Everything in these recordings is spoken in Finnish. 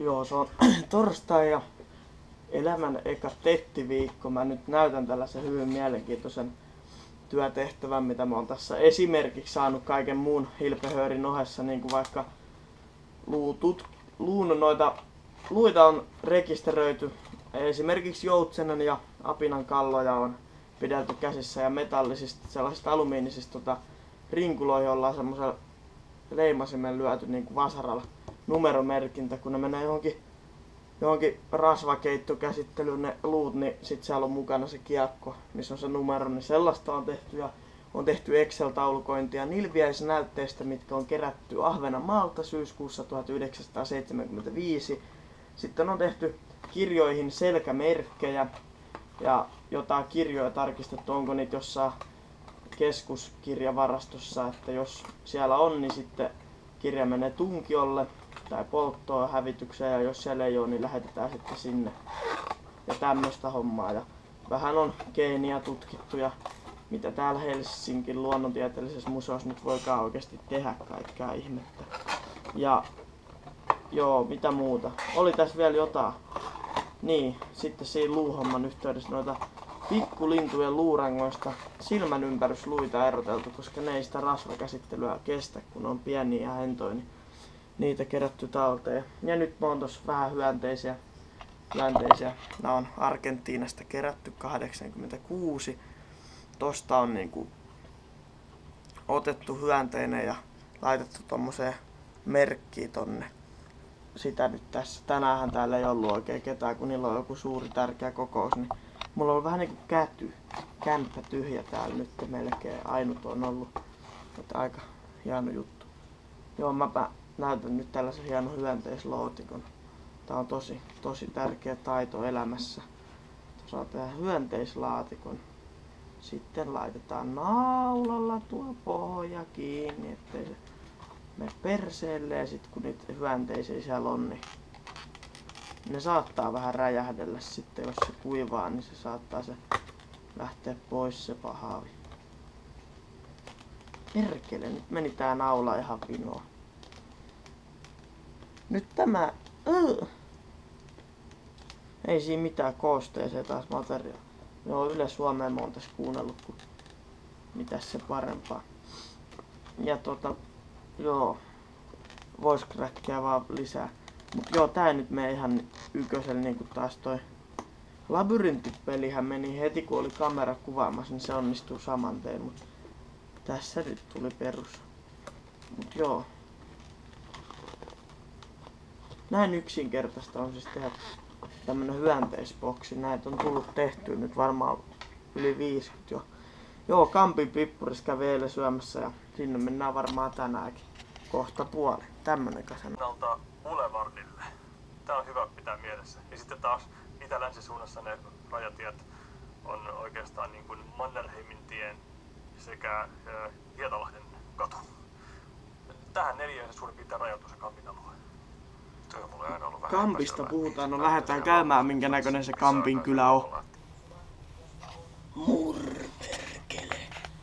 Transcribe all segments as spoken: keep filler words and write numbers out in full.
Joo, se on torstai ja elämän eka tettiviikko. Mä nyt näytän tällaisen hyvin mielenkiintoisen työtehtävän, mitä mä oon tässä esimerkiksi saanut kaiken muun hilpehöörin ohessa, niin kuin vaikka luutut, luun noita luita on rekisteröity. Esimerkiksi joutsenan ja apinan kalloja on pidelty käsissä ja metallisista, sellaisista alumiinisista tota, rinkuloihin ollaan semmoisella leimasimen lyöty niin kuin vasaralla numeromerkintä, kun ne menee johonkin, johonkin rasvakeittokäsittelyyn ne luut, niin sit siellä on mukana se kiekko, missä on se numero, niin sellaista on tehty ja on tehty Excel-taulukointia nilviäisnäytteistä, mitkä on kerätty Ahvenanmaalta syyskuussa tuhatyhdeksänsataaseitsemänkymmentäviisi. Sitten on tehty kirjoihin selkämerkkejä ja jotain kirjoja tarkistettu, onko niitä jossain keskuskirjavarastossa, että jos siellä on, niin sitten kirja menee tunkiolle tai polttoon hävitykseen, ja jos siellä ei ole, niin lähetetään sitten sinne. Ja tämmöistä hommaa. Ja vähän on geeniä tutkittu ja mitä täällä Helsingin luonnontieteellisessä museossa nyt voikaan oikeasti tehdä kaikkea ihmettä. Ja joo, mitä muuta. Oli tässä vielä jotain. Niin, sitten siinä luuhomman yhteydessä noita pikkulintujen luurangoista silmän ympärysluita eroteltu, koska ne ei sitä rasvakäsittelyä kestä, kun on pieniä ja hentoja, niin niitä kerätty talteen. Ja nyt mä oon tossa vähän hyönteisiä. hyönteisiä. Nää on Argentiinasta kerätty kahdeksankymmentäkuusi. Tosta on niinku otettu hyönteinen ja laitettu tommoseen merkkiin tonne. Sitä nyt tässä. Tänäänhän täällä ei ollut oikein ketään, kun niillä on joku suuri tärkeä kokous, niin mulla on vähän niinku käty, kämppä tyhjä täällä nyt melkein. Ainut on ollut. Mutta aika hieno juttu. Joo, mäpä näytän nyt tällaisen hienon hyönteislootikon. Tää on tosi, tosi tärkeä taito elämässä. Saa tehdä hyönteislaatikon. Sitten laitetaan naulalla tuo pohja kiinni, ettei se mene perseelle, ja sit kun niitä hyönteisiä siellä on, niin ne saattaa vähän räjähdellä sitten, jos se kuivaa, niin se saattaa se lähteä pois se pahavi. Perkele, nyt meni tää naula ihan vinoon. Nyt tämä... Uh. Ei siinä mitään koosteeseen taas materiaalia. Joo, Yle Suomea mä oon tässä kuunnellut, kun mitäs se parempaa. Ja tota, joo, vois kräkkiä vaan lisää. Mut joo, tää ei nyt mene ihan ykösellä niinku taas toi labyrinttipelihän meni heti kun oli kamera kuvaamassa, niin se onnistuu saman tein, mut tässä nyt tuli perus. Mut joo. Näin yksinkertaista on siis tehdä tämmönen hyönteisboksi. Näitä on tullut tehtyä nyt varmaan yli viisikymmentä jo. Joo, Kampin pippuris kävi eilen syömässä ja sinne mennään varmaan tänäänkin. Kohta puoli. Tämmönen kasana. Nalta Boulevardille. Tää on hyvä pitää mielessä. Ja sitten taas itä-länsisuunnassa ne rajatiet on oikeastaan niin kuin Mannerheimin tien sekä äh, Hietalahden katu. Tähän neljään suurin piirtein rajautuu se Kampin alue. Kampista puhutaan, no lähdetään käymään minkä näköinen se Kampin kylä on. Murperkele.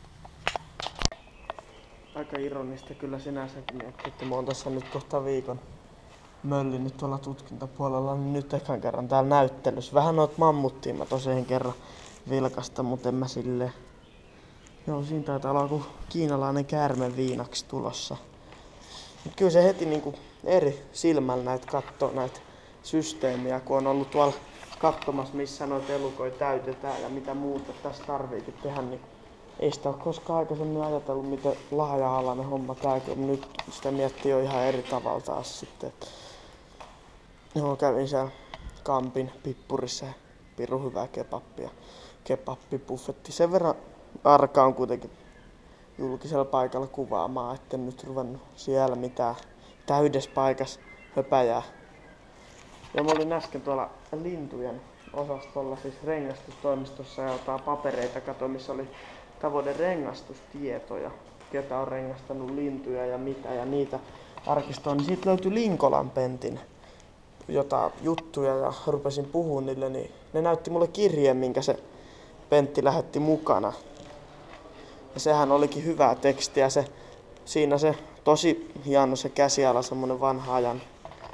Aika ironista kyllä sinänsäkin, että mä oon tässä nyt kohta viikon möllinyt tuolla tutkintapuolella, niin nyt ekan kerran täällä näyttelyssä. Vähän noit mammuttiin mä tosiaan kerran vilkasta, mutta en mä silleen. Joo, siinä taitaa olla joku kiinalainen käärme viinaksi tulossa. Mut kyllä se heti niinku eri silmällä näitä kattoo näitä systeemiä, kun on ollut tuolla katsomassa, missä noita elukoita täytetään ja mitä muuta tässä tarviikin tehdä, niin ei sitä ole koskaan aikaisemmin ajatellut, miten laaja-alainen homma tääkin on. Nyt sitä miettii jo ihan eri tavalla taas sitten. Joo, kävin siellä Kampin pippurissa ja pirun hyvää kebappia. Kebappibuffetti. Sen verran arka on kuitenkin julkisella paikalla kuvaamaan, etten nyt ruvennut siellä mitään täydessä paikassa höpäjää. Ja mä olin äsken tuolla lintujen osastolla, siis rengastustoimistossa, ja jotain papereita kato, missä oli tavoiden rengastustietoja, ketä on rengastanut lintuja ja mitä ja niitä arkistoon. Niin siitä löytyi Linkolan Pentin jotain juttuja ja rupesin puhumaan niille, niin ne näytti mulle kirjeen, minkä se Pentti lähetti mukana. Ja sehän olikin hyvää tekstiä, se, siinä se tosi hieno se käsiala, semmonen vanha ajan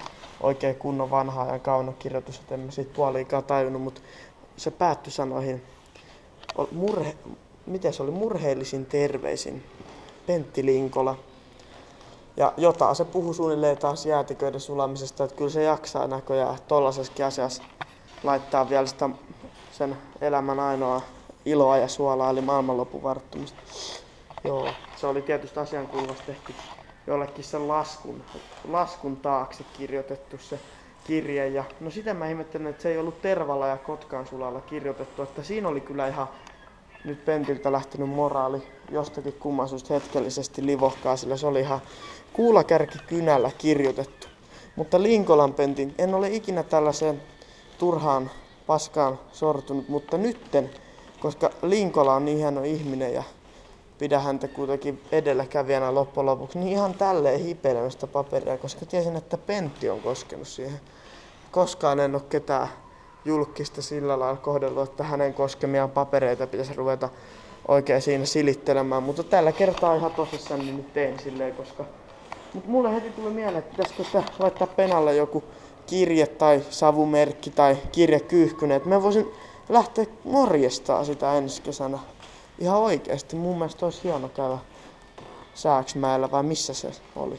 oikein kunnon vanha ajan kaunokirjoitus, että en mä siitä puoliikaan tajunnut, mutta se päättyi sanoihin, murhe, miten se oli, murheellisin terveisin, Pentti Linkola. Ja jotain se puhui suunnilleen taas jäätiköiden sulamisesta, että kyllä se jaksaa näköjään tollasessakin asiassa laittaa vielä sitä sen elämän ainoa iloa ja suolaa, eli maailmanlopun varttumista. Joo, se oli tietysti asiankuuluvasti tehty jollekin sen laskun, laskun taakse kirjoitettu se kirje. Ja no sitä mä ihmettelen, että se ei ollut Tervalla ja Kotkan sulalla kirjoitettu, että siinä oli kyllä ihan nyt Pentiltä lähtenyt moraali jostakin kumman syystä hetkellisesti livohkaa, sillä se oli ihan kuulakärki kynällä kirjoitettu. Mutta Linkolan Pentin, en ole ikinä tällaiseen turhaan paskaan sortunut, mutta nytten, koska Linkola on niin hieno ihminen ja pidä häntä kuitenkin edelläkävijänä loppujen lopuksi, niin ihan tälleen hipeilemästä paperia, koska tiesin, että Pentti on koskenut siihen. Koskaan en ole ketään julkista sillä lailla kohdellut, että hänen koskemiaan papereita pitäisi ruveta oikein siinä silittelemään, mutta tällä kertaa ihan tosissaan niin nyt teen silleen, koska mutta mulle heti tuli mieleen, että pitäisikö laittaa penalle joku kirje tai savumerkki tai kirjekyyhkynen, että mä voisin lähteä morjestaan sitä ensi kesänä. Ihan oikeesti, mun mielestä olisi hieno käydä Sääksmäellä, vai missä se oli?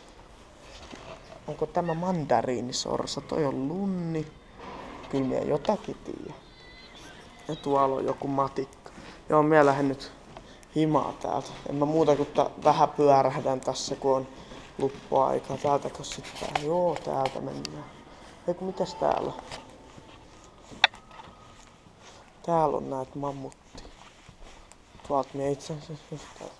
Onko tämä mandariinisorsa? Toi on lunni. Kyllä minä jotakin tiedä. Ja tuolla on joku matikka. Joo, minä lähden nyt himaa täältä. En mä muuta kuin vähän pyörähdän tässä, kun on luppuaika. Täältäkö sitten? Joo, täältä mennään. Eiku, mitäs täällä on? Täällä on näitä mammuttia. Tuolta minä itse asiassa just täältä.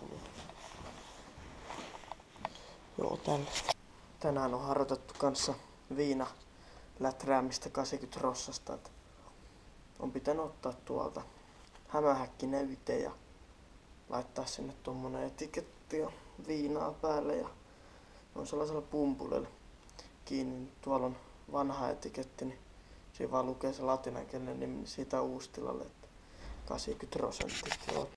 Joo, tällaista. Tänään on harjoitettu kanssa viina läträämistä kahdeksankymmentä rossasta. Et on pitänyt ottaa tuolta hämähäkkinäyte ja laittaa sinne tommonen etiketti ja viinaa päälle ja on sellaisella pumpulilla kiinni. Tuolla on vanha etiketti, niin siinä vaan lukee se latinankielinen nimi, niin siitä Uustilalle, että kahdeksankymmentä prosenttista. Joo.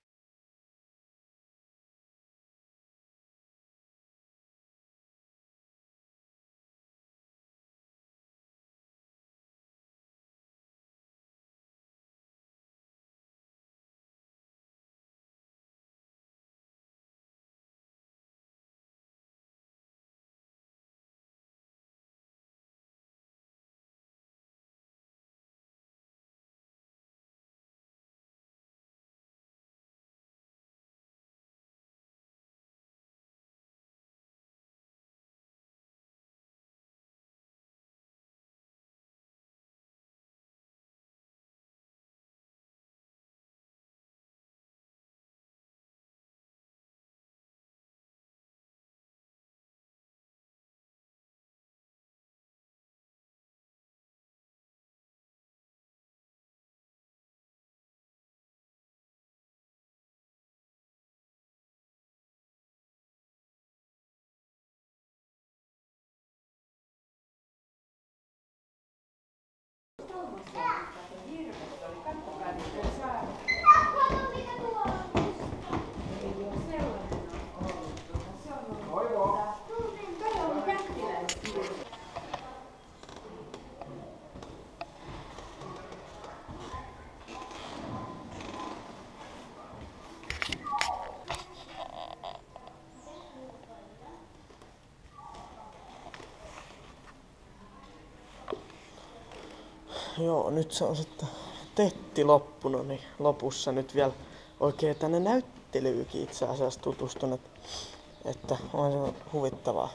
Joo, nyt se on sitten tetti loppunut, niin lopussa nyt vielä oikein tänne näyttelyykin itse asiassa tutustun, että, että on se huvittavaa.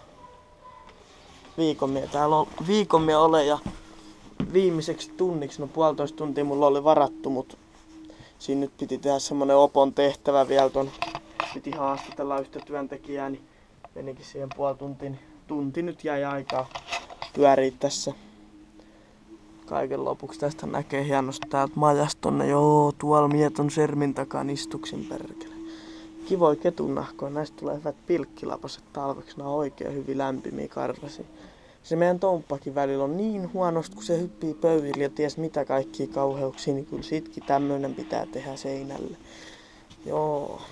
Viikon mie täällä on, viikon mie olen ja viimeiseksi tunniksi, no puolitoista tuntia mulla oli varattu, mutta siinä nyt piti tehdä semmonen opon tehtävä vielä ton, piti haastatella yhtä työntekijää, niin menikin siihen puoli tuntia, niin tunti nyt jäi aikaa pyörii tässä. Kaiken lopuksi tästä näkee hienosti täältä majasta tonne. Joo, tuolla mieton sermin takan istuksin perkele. Kivoi ketunnahkoja. Näistä tulee hyvät pilkkilapaset talveksi. Nää on oikein hyvin lämpimiä karvasia. Se meidän tomppakin välillä on niin huonosti, kun se hyppii pöydillä ja ties mitä kaikkia kauheuksia, niin kyllä sitkin tämmönen pitää tehdä seinälle. Joo.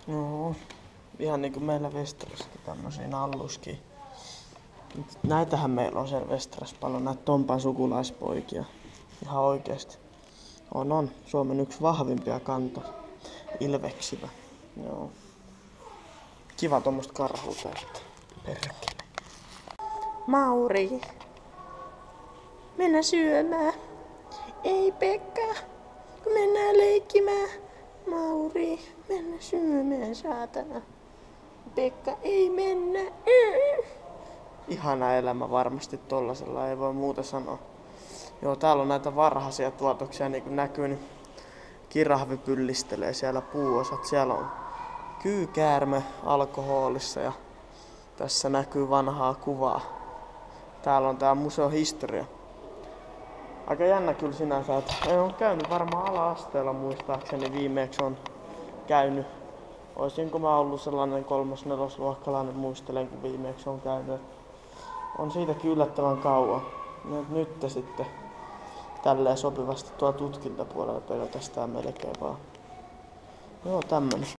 No, ihan niinku meillä Vestarassakin tämmösiä alluskia. Näitähän meillä on siellä Vestarassa paljon, näitä Tompan sukulaispoikia. Ihan oikeesti. On on, Suomen yksi vahvimpia kantoja. Ilveksivä. Joo. Kiva tommoista karhuuta, että perkele. Mauri. Mennään syömään. Ei Pekka. Kun mennään leikkimään. Mauri. Mennään syömään, saatana. Pekka, ei mennä. Ihana elämä varmasti tollasella, ei voi muuta sanoa. Joo, täällä on näitä varhaisia tuotoksia, niin kuin näkyy, niin kirahvi pyllistelee siellä puuosat. Siellä on kyykäärme alkoholissa ja tässä näkyy vanhaa kuvaa. Täällä on tää museohistoria. Aika jännä kyllä sinänsä, että en ole käynyt varmaan ala-asteella muistaakseni viimeksi on käynyt. Oisinko mä ollut sellainen kolmas-nelosluokkalainen, muistelen kun viimeksi on käynyt. On siitäkin yllättävän kauan. Nyt sitten tälleen sopivasti tuo tutkintapuolella pelkästään melkein vaan. Joo, tämmönen.